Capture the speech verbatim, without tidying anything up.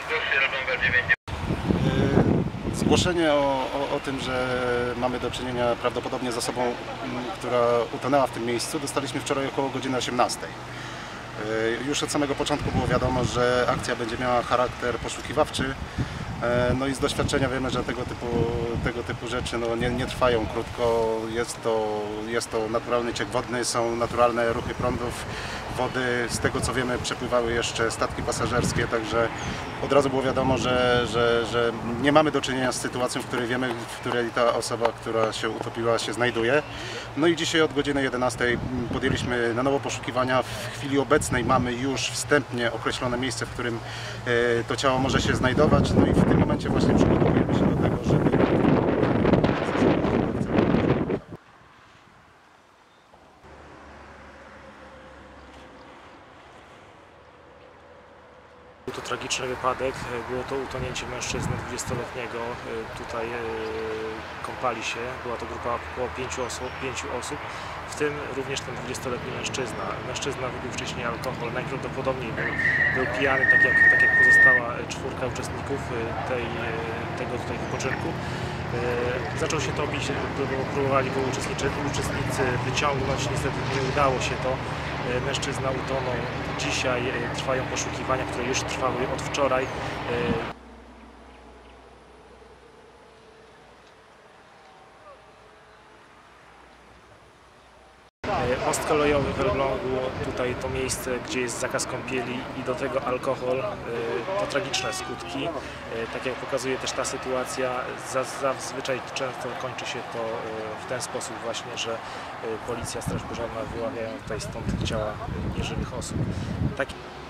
Zgłoszenie o, o, o tym, że mamy do czynienia prawdopodobnie z osobą, która utonęła w tym miejscu, dostaliśmy wczoraj około godziny osiemnastej. Już od samego początku było wiadomo, że akcja będzie miała charakter poszukiwawczy. No i z doświadczenia wiemy, że tego typu, tego typu rzeczy no, nie, nie trwają krótko. Jest to, jest to naturalny ciek wodny, są naturalne ruchy prądów wody. Z tego co wiemy, przepływały jeszcze statki pasażerskie, także od razu było wiadomo, że, że, że nie mamy do czynienia z sytuacją, w której wiemy, w której ta osoba, która się utopiła, się znajduje. No i dzisiaj od godziny jedenastej podjęliśmy na nowo poszukiwania. W chwili obecnej mamy już wstępnie określone miejsce, w którym to ciało może się znajdować. No i w tym momencie właśnie przygotowujemy się do tego, żeby... Był to tragiczny wypadek, było to utonięcie mężczyzny dwudziestoletniego, tutaj kąpali się, była to grupa około pięciu osób, pięciu osób, w tym również ten dwudziestoletni mężczyzna. Mężczyzna wypił wcześniej alkohol, najprawdopodobniej był, był pijany, tak jak, tak jak pozostała czwórka uczestników tej, tego tutaj wypoczynku. Zaczął się topić, próbowali go uczestnicy wyciągnąć, niestety nie udało się to. Mężczyzna utonął. Dzisiaj trwają poszukiwania, które już trwały od wczoraj. Most kolejowy w Elblągu, tutaj to miejsce, gdzie jest zakaz kąpieli i do tego alkohol, to tragiczne skutki. Tak jak pokazuje też ta sytuacja, zazwyczaj często kończy się to w ten sposób właśnie, że policja, straż pożarna wyławiają tutaj stąd ciała nieżywych osób. Tak